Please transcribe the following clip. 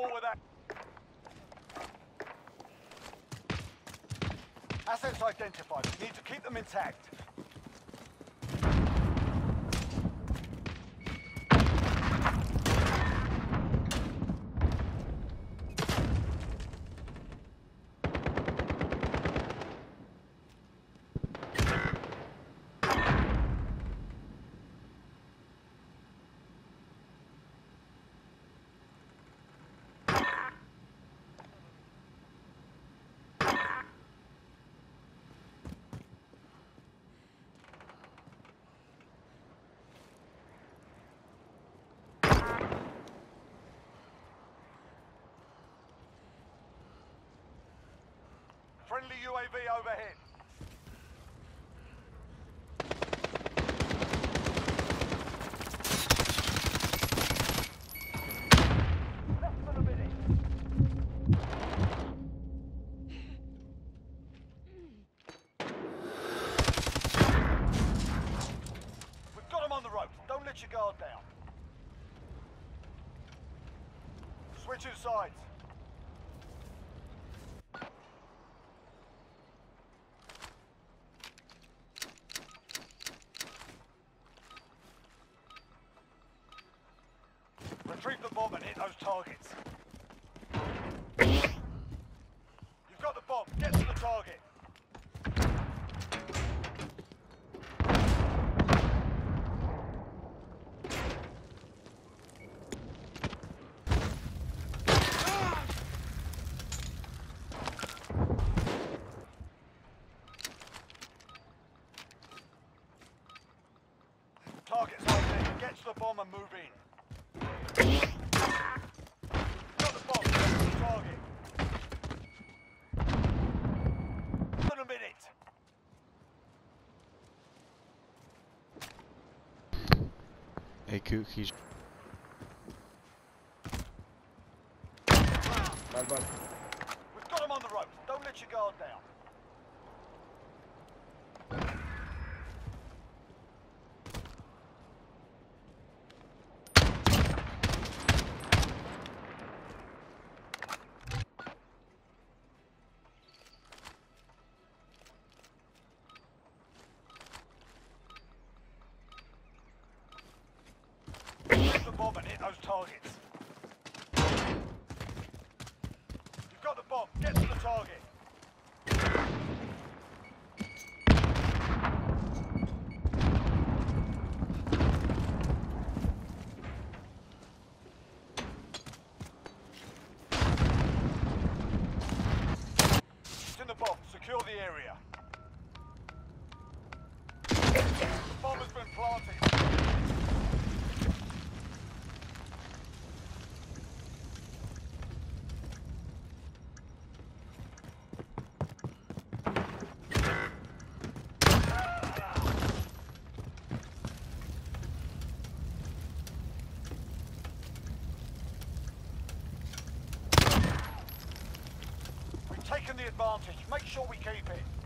more with that. Assets identified. We need to keep them intact. Friendly UAV overhead. Less than a minute. We've got them on the ropes. Don't let your guard down. Switching sides. Retrieve the bomb and hit those targets. You've got the bomb. Get to the target. Target's right there. Get to the bomb and move in. Got the bomb, get to the target. In a minute. Hey, Cook, he's... We've got him on the ropes. Don't let your guard down. Get the bomb and hit those targets. You've got the bomb. Get to the target. It's in the bomb. Secure the area. The bomb has been planted. Taking the advantage. Make sure we keep it.